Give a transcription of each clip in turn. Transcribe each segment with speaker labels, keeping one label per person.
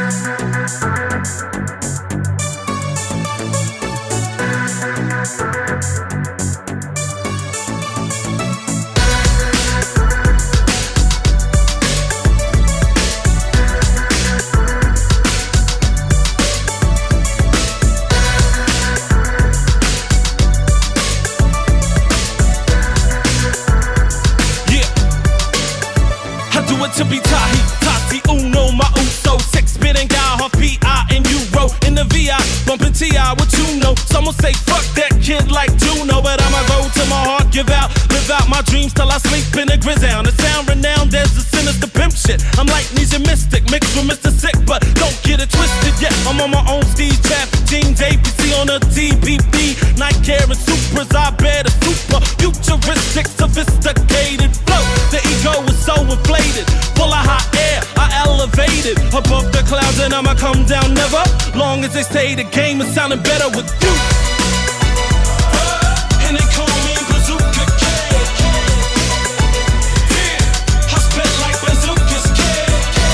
Speaker 1: To be Tahi, Tati, Uno, my Uso, 6-bit and guy, half P.I. and Euro. In the V.I., bumpin' T.I., what you know? Someone say, fuck that kid like Juno. But I'ma go to my heart, give out, live out my dreams till I sleep in the grizzle. The sound renowned as the sinister pimp shit. I'm like Nisha Mystic, mixed with Mr. Sick, but don't get it twisted yet. I'm on my own Steve Chap, jeans, ABC on a TBB. Night care and supers, I bear the super, futuristic, sophisticated flow. The ego is so inflated, full of hot air, I elevated above the clouds and I'ma come down never. Long as they say the game is sounding better with you. And they call me Bazooka Kid. Yeah, I spit like Bazooka's kid.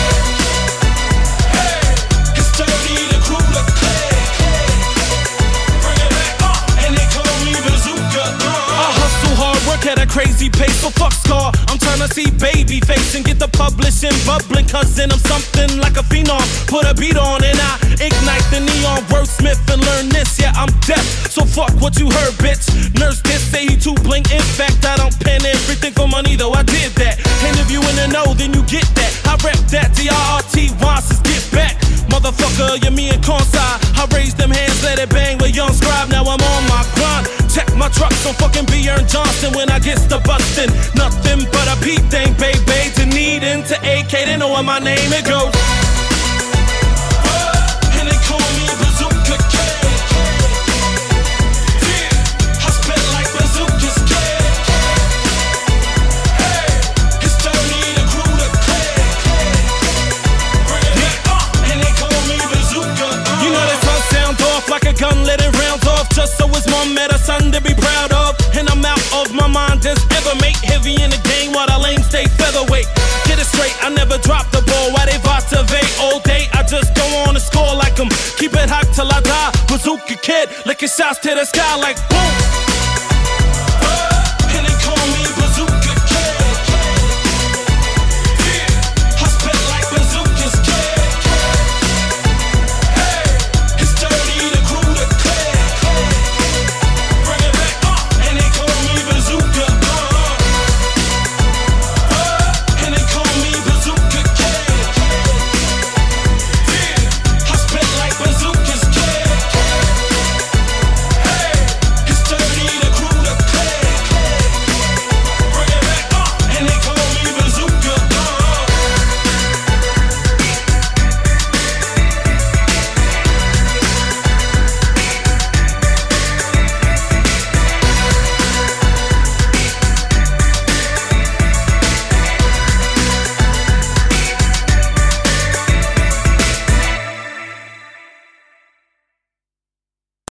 Speaker 1: Hey, it's dirty, the crew look clear. Bring it back, and they call me Bazooka. I hustle hard, work at a crazy pace, so fuck scar. I'm trying to see baby face and get the publishing bubbling, cousin, I'm something like a phenom. Put a beat on and I ignite the neon wordsmith and learn this, yeah, I'm deaf, so fuck what you heard, bitch. Nurse this, say he too bling, in fact, I don't pen everything for money, though I did that. And if you in the know, then you get that. I rep that, D-R-R-T, Wants get back. Motherfucker, you're me and Conside. I raise them hands, let it bang with young scribe, now I'm on my grind. Check my trucks on fucking B. Ern Johnson when I get to bustin'. Nothing but a P thing, baby. To need into AK, they know what my name it goes. And they call me Bazooka Kid. Yeah, I spit like Bazooka's kid. Hey, it's dirty, the crew look clear. Bring it back, and they call me Bazooka. You know that tongue sound off like a gun, let it round off. Just so his mom met a son to be proud of. And I'm out of my mind as ever, mate. Heavy in the game while the lame stay featherweight. Get it straight, I never drop the ball. Why they motivate all day? I just go on and score like them. Keep it hot till I die. Bazooka Kid, licking shots to the sky like boom.